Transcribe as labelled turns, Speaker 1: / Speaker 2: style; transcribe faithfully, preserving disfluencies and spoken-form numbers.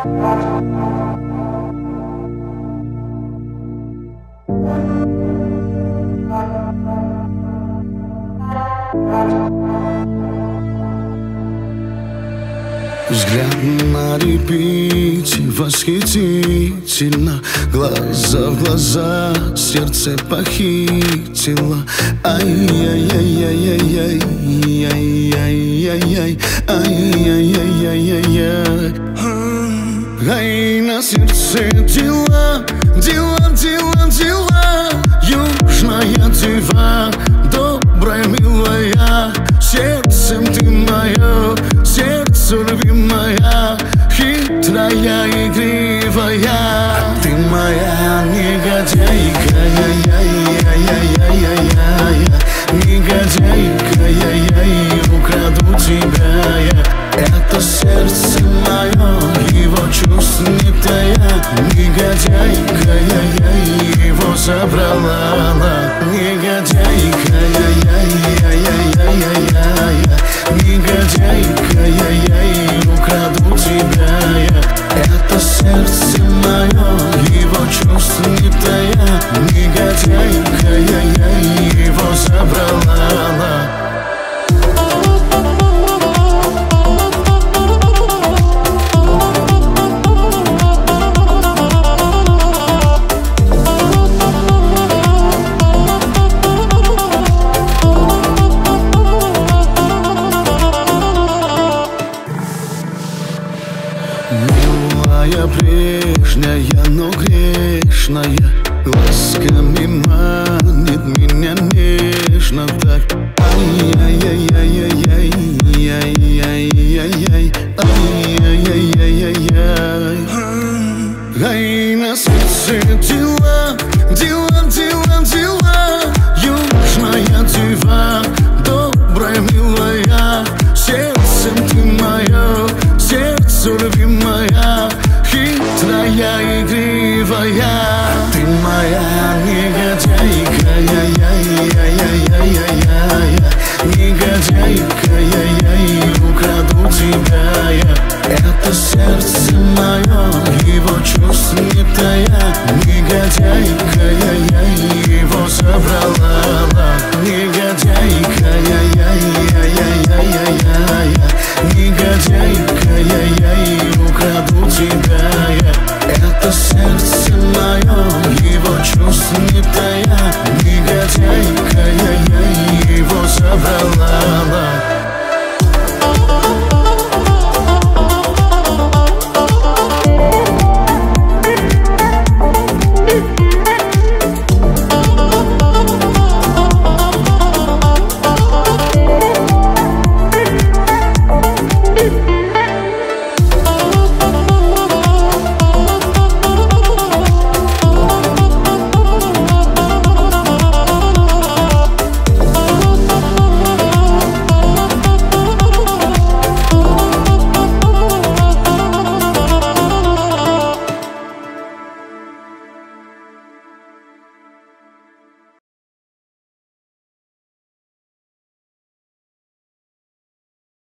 Speaker 1: Взгляд на репите восхитительно, глаза в глаза сердце похитило. Ай-яй-яй-яй-яй, ай-яй-яй-яй, ай-яй-яй-яй-яй. Ай, на сердце дела, дела, дела, дела. Южная дива, добрая, милая, сердцем ты мое, сердце любимая, хитрая, игривая. А ты моя негодяйка, я-я-я-я-я-я-я, негодяйка, я-я, украду тебя я. Это сердце мое, его чувств не тая, негодяйка, я-я, его забрала. Негодяйка, я-я-я-я-я-я-я, негодяйка, я-я, украду тебя я. Это сердце мое, его чувств не тая, негодяйка, я-я, его забрала. Милая, прежняя, но грешная, ласками манит меня нежно так. Ай-яй-яй-яй-яй, ай-яй-яй-яй, ай-яй-яй-яй-яй. Ай, на сердце дела, дела, дела, дела. Южная дива, добрая, милая, сердцем ты мое, сердце любимая, хитрая, игривая. Ты моя негодяйка, я-я-я-я-я-я-я, негодяйка, я-я, украду тебя я. Это сердце мое, его чувств не тая, негодяйка,